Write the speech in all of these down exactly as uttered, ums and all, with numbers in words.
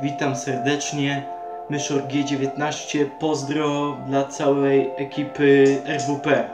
Witam serdecznie, Myszor G dziewiętnaście, pozdro dla całej ekipy R W P.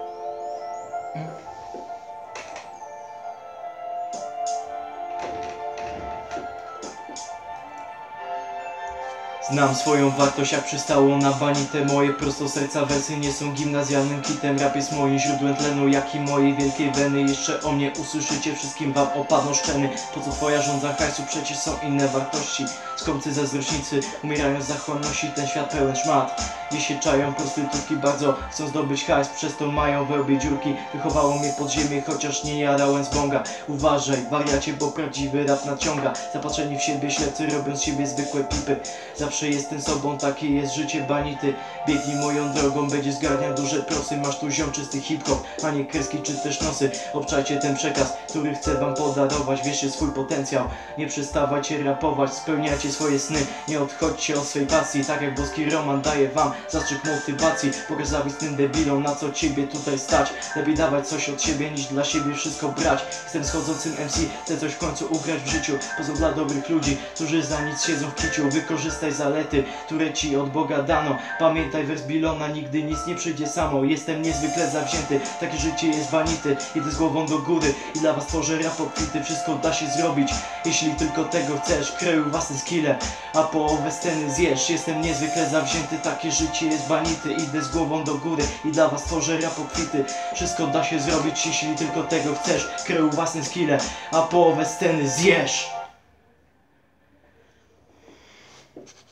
Znam swoją wartość, jak przystało na banite. Moje prosto serca wersy nie są gimnazjalnym kitem. Rap jest moim źródłem tlenu, jak i mojej wielkiej weny. Jeszcze o mnie usłyszycie, wszystkim wam opadną szczeny. Po co twoja żądza hajsu? Przecież są inne wartości. Skąpcy zazdrośnicy umierają z zachłanności. Ten świat pełen szmat, gdzie się czają prostytutki. Bardzo chcą zdobyć hajs, przez to mają we łbie dziurki. Wychowało mnie podziemie, chociaż nie jadałem z bąga. Uważaj, wariacie, bo prawdziwy rap nadciąga. Zapatrzeni w siebie ślepcy robią z siebie zwykłe pipy. Zawsze jestem sobą, takie jest życie banity. Biegnij moją drogą, będzie zgarniał duże prosy. Masz tu ziom czysty hip-hop, a nie kreski czy też nosy. Obczajcie ten przekaz, który chcę wam podarować. Wierzcie swój potencjał, nie przestawajcie rapować. Spełniajcie swoje sny, nie odchodźcie od swej pasji. Tak jak boski Roman daje wam zastrzyk motywacji. Pokazawać tym debilom, na co ciebie tutaj stać. Lepiej dawać coś od siebie, niż dla siebie wszystko brać. Jestem schodzącym M C, chcę coś w końcu ugrać w życiu. Poza dla dobrych ludzi, którzy za nic siedzą w kiciu. Wykorzystaj zalety, które ci od Boga dano. Pamiętaj wers Bilona, nigdy nic nie przyjdzie samo. Jestem niezwykle zawzięty, takie życie jest banity. Idę z głową do góry i dla was tworzę rap obfity. Wszystko da się zrobić, jeśli tylko tego chcesz. Kreuj własne skille, a połowę sceny zjesz. Jestem niezwykle zawzięty, takie życie jest banity. Idę z głową do góry i dla was tworzę rap obfity. Wszystko da się zrobić, jeśli tylko tego chcesz. Kreuj własne skille, a połowę sceny zjesz.